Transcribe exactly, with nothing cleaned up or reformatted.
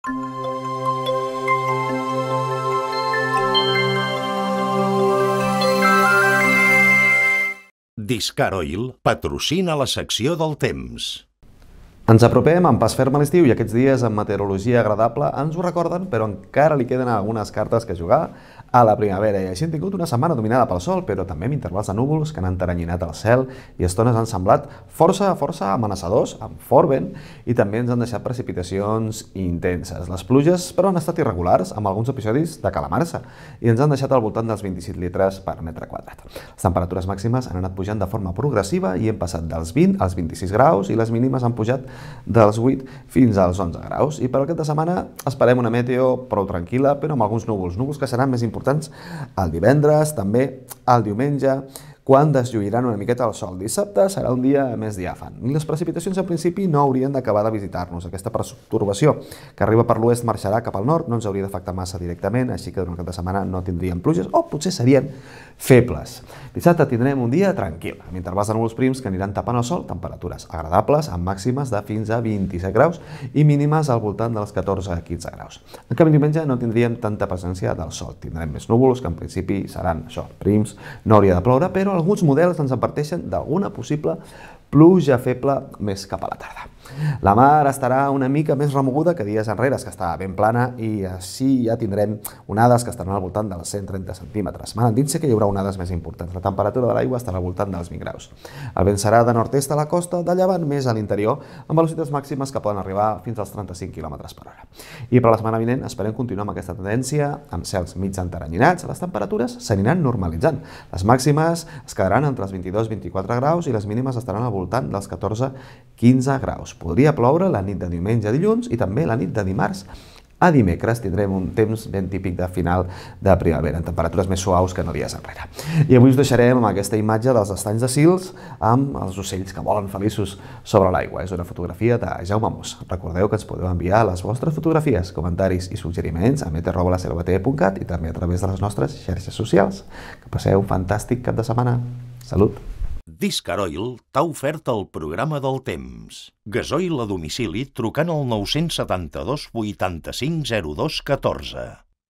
Discar Oil patrocina la secció del temps. Ens apropem amb pas ferm a l'estiu i aquests dies amb meteorologia agradable ens ho recorden, però encara li queden algunes cartes que jugar a la primavera. I així hem tingut una setmana dominada pel sol, però també amb intervals de núvols que han enteranyinat el cel i estones han semblat força, força amenaçadors, amb fort vent, i també ens han deixat precipitacions intenses. Les pluges, però, han estat irregulars, amb alguns episodis de calamarsa, i ens han deixat al voltant dels vint-i-set litres per metre quadrat. Les temperatures màximes han anat pujant de forma progressiva i hem passat dels vint als vint-i-sis graus i les mínimes han pujat dels vuit fins als onze graus. I per aquest de setmana esperem una meteo prou tranquil·la, però amb alguns núvols, núvols que seran més importants el divendres, també el diumenge, quan deslluiran una miqueta el sol. Dissabte serà un dia més diàfan. I les precipitacions, en principi, no haurien d'acabar de visitar-nos. Aquesta pertorbació que arriba per l'oest marxarà cap al nord, no ens hauria d'afectar massa directament, així que durant el cap de setmana no tindríem pluges, o potser serien febles. Dissabte tindrem un dia tranquil, amb intervals de núvols prims que aniran tapant el sol, temperatures agradables, amb màximes de fins a vint-i-set graus i mínimes al voltant dels catorze a quinze graus. En canvi, diumenge no tindríem tanta presència del sol. Tindrem més núvols, que en principi seran això, prims, no hauria de ploure, però alguns models ens adverteixen d'alguna possible pluja feble més cap a la tarda. La mar estarà una mica més remoguda que dies enrere, que estava ben plana, i així ja tindrem onades que estaran al voltant dels cent trenta centímetres. M'han dit que hi haurà onades més importants. La temperatura de l'aigua estarà al voltant dels vint graus. El vent serà de nord-est a la costa, de llevant més a l'interior, amb velocitats màximes que poden arribar fins als trenta-cinc quilòmetres per hora. I per la setmana vinent esperem continuar amb aquesta tendència, amb cels mig enteranyinats. Les temperatures s'aniran normalitzant. Les màximes es quedaran entre els vint-i-dos i vint-i-quatre graus i les mínimes estaran al voltant dels catorze a quinze graus. Podria ploure la nit de diumenge a dilluns i també la nit de dimarts a dimecres. Tindrem un temps ben típic de final de primavera, amb temperatures més suaus que no dies enrere. I avui us deixarem amb aquesta imatge dels estanys de Sils amb els ocells que volen feliços sobre l'aigua. És una fotografia de Jaume Mos. Recordeu que ens podeu enviar les vostres fotografies, comentaris i suggeriments a meteor arroba la selva t v punt cat i també a través de les nostres xarxes socials. Que passeu un fantàstic cap de setmana. Salut! Discar Oil t'ha ofert el programa del temps. Gasoil a domicili trucant al nou setanta dos vuitanta-cinc zero dos catorze.